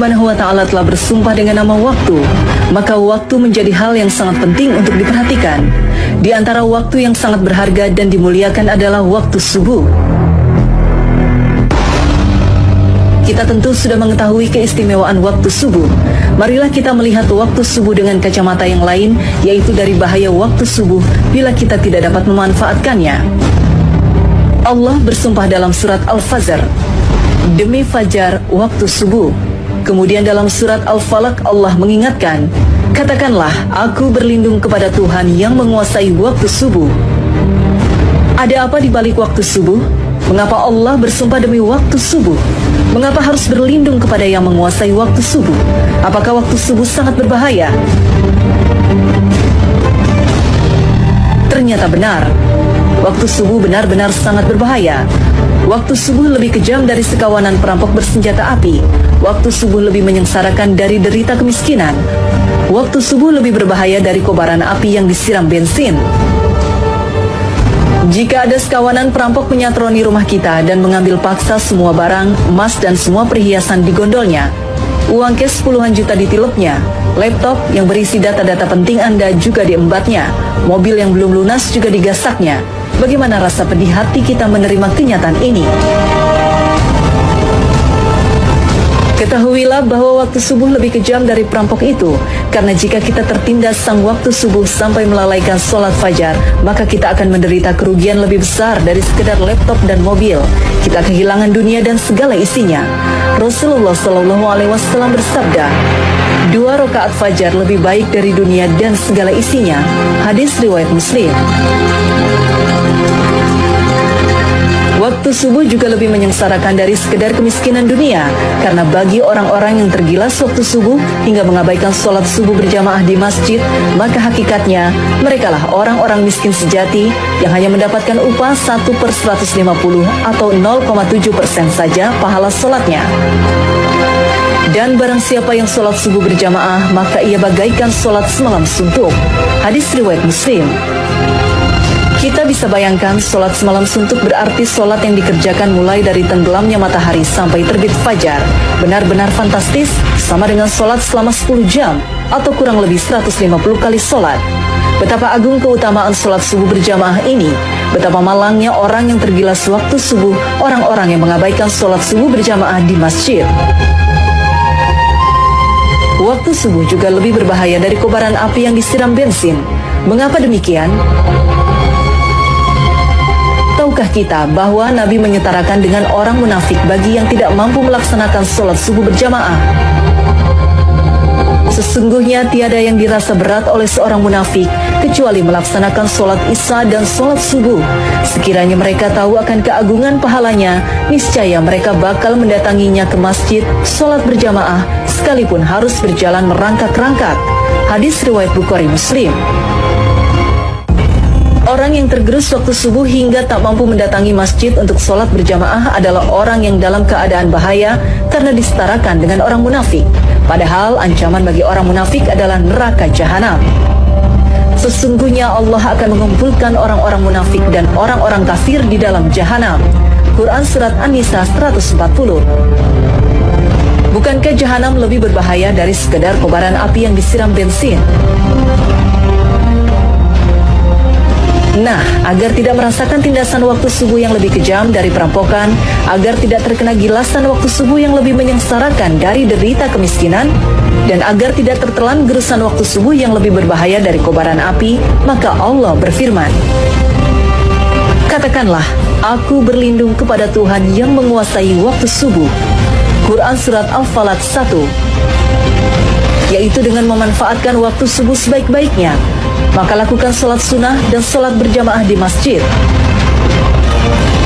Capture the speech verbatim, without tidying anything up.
Subhanahu wa Ta'ala telah bersumpah dengan nama waktu, maka waktu menjadi hal yang sangat penting untuk diperhatikan. Di antara waktu yang sangat berharga dan dimuliakan adalah waktu subuh. Kita tentu sudah mengetahui keistimewaan waktu subuh. Marilah kita melihat waktu subuh dengan kacamata yang lain, yaitu dari bahaya waktu subuh bila kita tidak dapat memanfaatkannya. Allah bersumpah dalam surat Al-Fajr, demi fajar waktu subuh. Kemudian dalam surat Al-Falaq Allah mengingatkan, katakanlah aku berlindung kepada Tuhan yang menguasai waktu subuh. Ada apa di balik waktu subuh? Mengapa Allah bersumpah demi waktu subuh? Mengapa harus berlindung kepada yang menguasai waktu subuh? Apakah waktu subuh sangat berbahaya? Ternyata benar. Waktu subuh benar-benar sangat berbahaya. Waktu subuh lebih kejam dari sekawanan perampok bersenjata api. Waktu subuh lebih menyengsarakan dari derita kemiskinan. Waktu subuh lebih berbahaya dari kobaran api yang disiram bensin. Jika ada sekawanan perampok menyatroni rumah kita dan mengambil paksa semua barang, emas dan semua perhiasan di gondolnya, uang cash puluhan juta ditilupnya, laptop yang berisi data-data penting Anda juga diembatnya, mobil yang belum lunas juga digasaknya, bagaimana rasa pedih hati kita menerima kenyataan ini? Ketahuilah bahwa waktu subuh lebih kejam dari perampok itu, karena jika kita tertindas sang waktu subuh sampai melalaikan sholat fajar, maka kita akan menderita kerugian lebih besar dari sekedar laptop dan mobil. Kita kehilangan dunia dan segala isinya. Rasulullah Shallallahu Alaihi Wasallam bersabda, dua rakaat fajar lebih baik dari dunia dan segala isinya. Hadis riwayat Muslim. Waktu subuh juga lebih menyengsarakan dari sekedar kemiskinan dunia, karena bagi orang-orang yang tergilas waktu subuh hingga mengabaikan sholat subuh berjamaah di masjid, maka hakikatnya merekalah orang-orang miskin sejati yang hanya mendapatkan upah satu per seratus lima puluh atau nol koma tujuh persen saja pahala sholatnya. Dan barang siapa yang sholat subuh berjamaah, maka ia bagaikan sholat semalam suntuk. Hadis riwayat Muslim. Kita bisa bayangkan sholat semalam suntuk berarti sholat yang dikerjakan mulai dari tenggelamnya matahari sampai terbit fajar. Benar-benar fantastis, sama dengan sholat selama sepuluh jam atau kurang lebih seratus lima puluh kali sholat. Betapa agung keutamaan sholat subuh berjamaah ini. Betapa malangnya orang yang tergilas waktu subuh, orang-orang yang mengabaikan sholat subuh berjamaah di masjid. Waktu subuh juga lebih berbahaya dari kobaran api yang disiram bensin. Mengapa demikian? Tahukah kita bahwa Nabi menyetarakan dengan orang munafik bagi yang tidak mampu melaksanakan sholat subuh berjamaah? Sesungguhnya tiada yang dirasa berat oleh seorang munafik kecuali melaksanakan sholat isya dan sholat subuh. Sekiranya mereka tahu akan keagungan pahalanya, niscaya mereka bakal mendatanginya ke masjid, sholat berjamaah, sekalipun harus berjalan merangkak-rangkak. Hadis riwayat Bukhari Muslim. Orang yang tergerus waktu subuh hingga tak mampu mendatangi masjid untuk sholat berjamaah adalah orang yang dalam keadaan bahaya karena disetarakan dengan orang munafik. Padahal ancaman bagi orang munafik adalah neraka jahanam. Sesungguhnya Allah akan mengumpulkan orang-orang munafik dan orang-orang kafir di dalam jahanam. Quran Surat An-Nisa seratus empat puluh. Bukankah jahanam lebih berbahaya dari sekedar kobaran api yang disiram bensin? Nah, agar tidak merasakan tindasan waktu subuh yang lebih kejam dari perampokan, agar tidak terkena gilasan waktu subuh yang lebih menyengsarakan dari derita kemiskinan, dan agar tidak tertelan gerusan waktu subuh yang lebih berbahaya dari kobaran api, maka Allah berfirman, katakanlah, aku berlindung kepada Tuhan yang menguasai waktu subuh. Quran Surat Al-Falaq satu. Yaitu dengan memanfaatkan waktu subuh sebaik-baiknya, maka lakukan sholat sunnah dan sholat berjamaah di masjid.